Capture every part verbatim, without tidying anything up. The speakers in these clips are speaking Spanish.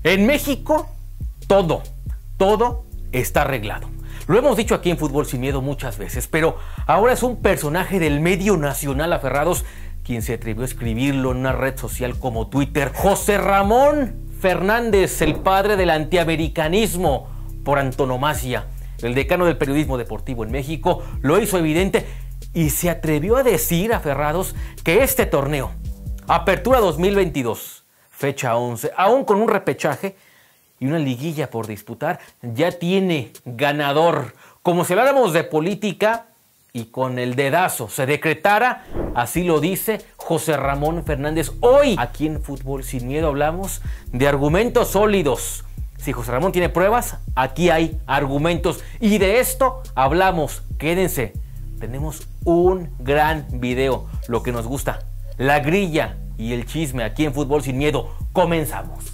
En México, todo, todo está arreglado. Lo hemos dicho aquí en Fútbol Sin Miedo muchas veces, pero ahora es un personaje del medio nacional aferrados quien se atrevió a escribirlo en una red social como Twitter. José Ramón Fernández, el padre del antiamericanismo por antonomasia, el decano del periodismo deportivo en México, lo hizo evidente y se atrevió a decir, aferrados, que este torneo, Apertura dos mil veintidós, fecha once, aún con un repechaje y una liguilla por disputar, ya tiene ganador. Como si habláramos de política y con el dedazo se decretara, así lo dice José Ramón Fernández. Hoy, aquí en Fútbol Sin Miedo, hablamos de argumentos sólidos. Si José Ramón tiene pruebas, aquí hay argumentos. Y de esto hablamos. Quédense. Tenemos un gran video. Lo que nos gusta. La grilla y el chisme aquí en Fútbol Sin Miedo. Comenzamos.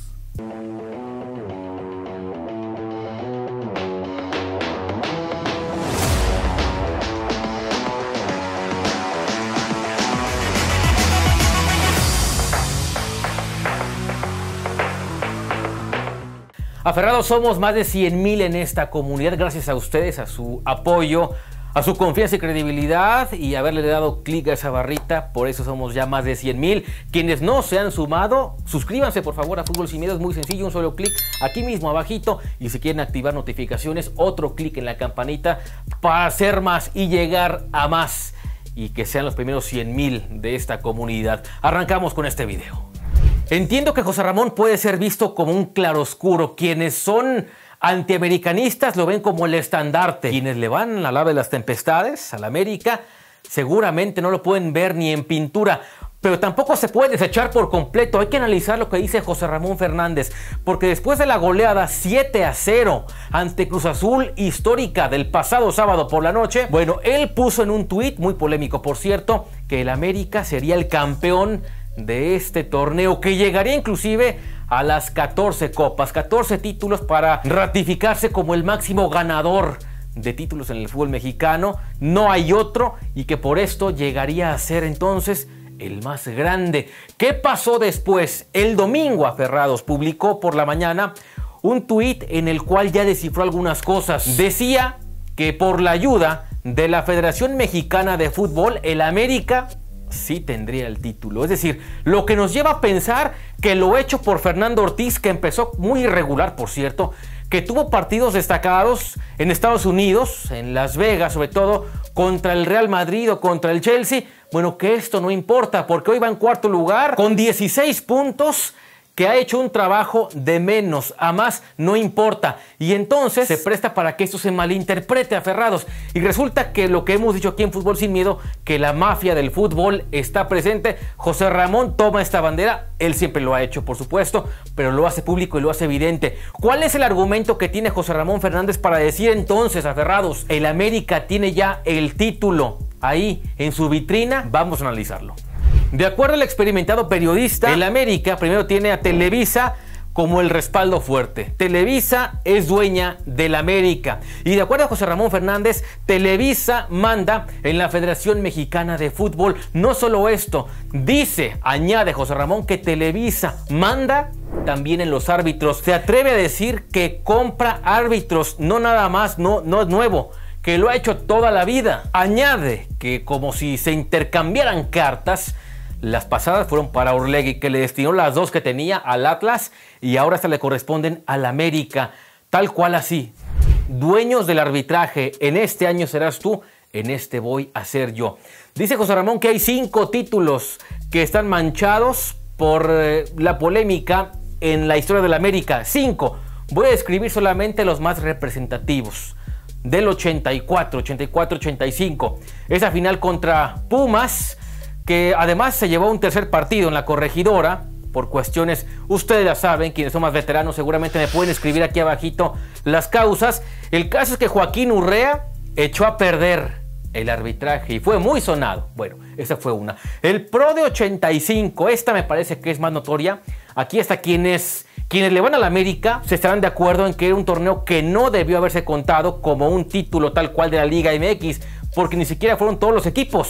Aferrados somos más de cien mil en esta comunidad, gracias a ustedes, a su apoyo, a su confianza y credibilidad y haberle dado clic a esa barrita. Por eso somos ya más de cien mil. Quienes no se han sumado, suscríbanse por favor a Fútbol Sin Miedo, es muy sencillo, un solo clic aquí mismo abajito. Y si quieren activar notificaciones, otro clic en la campanita para hacer más y llegar a más. Y que sean los primeros cien mil de esta comunidad. Arrancamos con este video. Entiendo que José Ramón puede ser visto como un claroscuro. Quienes son antiamericanistas lo ven como el estandarte. Quienes le van al lado de las tempestades, a la América, seguramente no lo pueden ver ni en pintura. Pero tampoco se puede desechar por completo. Hay que analizar lo que dice José Ramón Fernández. Porque después de la goleada siete a cero ante Cruz Azul histórica del pasado sábado por la noche, bueno, él puso en un tuit, muy polémico por cierto, que el América sería el campeón de este torneo, que llegaría inclusive a las catorce copas, catorce títulos para ratificarse como el máximo ganador de títulos en el fútbol mexicano. No hay otro y que por esto llegaría a ser entonces el más grande. ¿Qué pasó después? El domingo, aferrados, publicó por la mañana un tuit en el cual ya descifró algunas cosas. Decía que por la ayuda de la Federación Mexicana de Fútbol, el América sí tendría el título. Es decir, lo que nos lleva a pensar que lo hecho por Fernando Ortiz, que empezó muy irregular, por cierto, que tuvo partidos destacados en Estados Unidos, en Las Vegas, sobre todo contra el Real Madrid o contra el Chelsea. Bueno, que esto no importa, porque hoy va en cuarto lugar con dieciséis puntos, que ha hecho un trabajo de menos a más, no importa. Y entonces se presta para que esto se malinterprete, aferrados. Y resulta que lo que hemos dicho aquí en Fútbol Sin Miedo, que la mafia del fútbol está presente. José Ramón toma esta bandera, él siempre lo ha hecho, por supuesto, pero lo hace público y lo hace evidente. ¿Cuál es el argumento que tiene José Ramón Fernández para decir entonces, aferrados, el América tiene ya el título ahí en su vitrina? Vamos a analizarlo. De acuerdo al experimentado periodista, el América primero tiene a Televisa como el respaldo fuerte. Televisa es dueña del América. Y de acuerdo a José Ramón Fernández, Televisa manda en la Federación Mexicana de Fútbol. No solo esto, dice, añade José Ramón, que Televisa manda también en los árbitros. Se atreve a decir que compra árbitros, no nada más, no, no es nuevo, que lo ha hecho toda la vida. Añade que como si se intercambiaran cartas, las pasadas fueron para Orlegui, que le destinó las dos que tenía al Atlas y ahora hasta le corresponden al América. Tal cual así. Dueños del arbitraje, en este año serás tú, en este voy a ser yo. Dice José Ramón que hay cinco títulos que están manchados por eh, la polémica en la historia del América. Cinco. Voy a describir solamente los más representativos. Del ochenta y cuatro, ochenta y cuatro, ochenta y cinco. Esa final contra Pumas, que además se llevó un tercer partido en la Corregidora por cuestiones, ustedes ya saben, quienes son más veteranos seguramente me pueden escribir aquí abajito las causas. El caso es que Joaquín Urrea echó a perder el arbitraje y fue muy sonado. Bueno, esa fue una. El Pro de ochenta y cinco, esta me parece que es más notoria. Aquí hasta quienes, quienes le van a la América se estarán de acuerdo en que era un torneo que no debió haberse contado como un título tal cual de la Liga M X, porque ni siquiera fueron todos los equipos.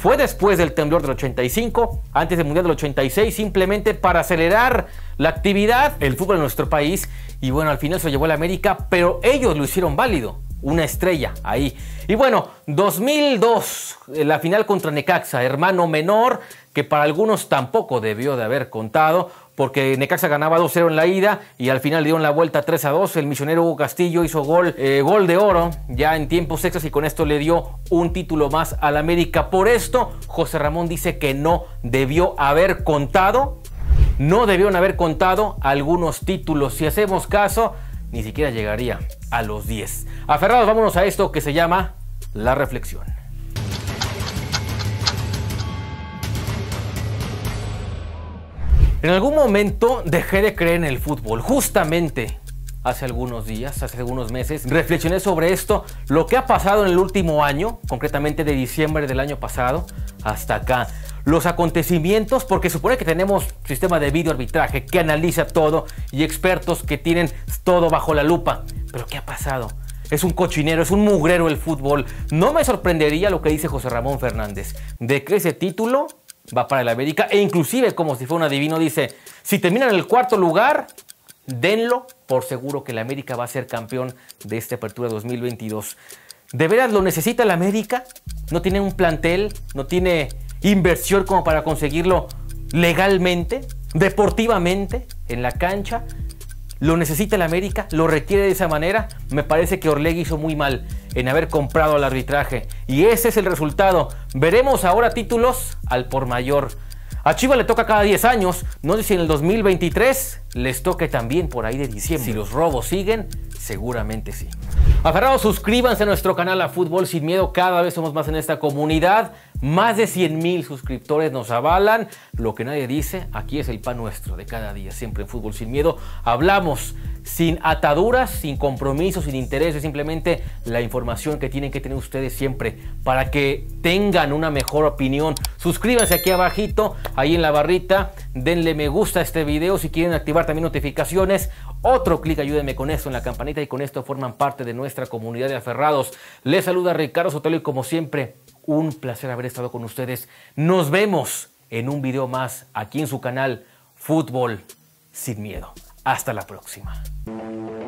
Fue después del temblor del ochenta y cinco, antes del Mundial del ochenta y seis, simplemente para acelerar la actividad, el fútbol en nuestro país. Y bueno, al final se lo llevó el América, pero ellos lo hicieron válido. Una estrella ahí. Y bueno, dos mil dos, la final contra Necaxa, hermano menor, que para algunos tampoco debió de haber contado, porque Necaxa ganaba dos cero en la ida y al final dieron la vuelta tres a dos. El misionero Hugo Castillo hizo gol, eh, gol de oro ya en tiempos extras y con esto le dio un título más al América. Por esto, José Ramón dice que no debió haber contado, no debieron haber contado algunos títulos. Si hacemos caso, ni siquiera llegaría a los diez. Aferrados, vámonos a esto que se llama la reflexión. En algún momento dejé de creer en el fútbol. Justamente hace algunos días, hace algunos meses, reflexioné sobre esto, lo que ha pasado en el último año, concretamente de diciembre del año pasado hasta acá. Los acontecimientos, porque supone que tenemos sistema de video arbitraje que analiza todo y expertos que tienen todo bajo la lupa. Pero ¿qué ha pasado? Es un cochinero, es un mugrero el fútbol. No me sorprendería lo que dice José Ramón Fernández, de que ese título va para el América, e inclusive, como si fuera un adivino, dice, si terminan en el cuarto lugar, denlo por seguro que el América va a ser campeón de esta apertura dos mil veintidós. ¿De veras lo necesita el América? ¿No tiene un plantel? ¿No tiene inversión como para conseguirlo legalmente, deportivamente, en la cancha? ¿Lo necesita el América? ¿Lo requiere de esa manera? Me parece que Orlegui hizo muy mal en haber comprado al arbitraje. Y ese es el resultado. Veremos ahora títulos al por mayor. A Chivas le toca cada diez años. No sé si en el dos mil veintitrés les toque también por ahí de diciembre. Si los robos siguen, seguramente sí. Aferrados, suscríbanse a nuestro canal A Fútbol Sin Miedo. Cada vez somos más en esta comunidad. Más de cien mil suscriptores nos avalan. Lo que nadie dice, aquí es el pan nuestro de cada día. Siempre en Fútbol Sin Miedo hablamos sin ataduras, sin compromisos, sin intereses. Simplemente la información que tienen que tener ustedes siempre para que tengan una mejor opinión. Suscríbanse aquí abajito, ahí en la barrita. Denle me gusta a este video si quieren activar también notificaciones. Otro clic, ayúdenme con esto en la campanita y con esto forman parte de nuestra comunidad de aferrados. Les saluda Ricardo Sotelo y como siempre, un placer haber estado con ustedes. Nos vemos en un video más aquí en su canal Fútbol Sin Miedo. Hasta la próxima.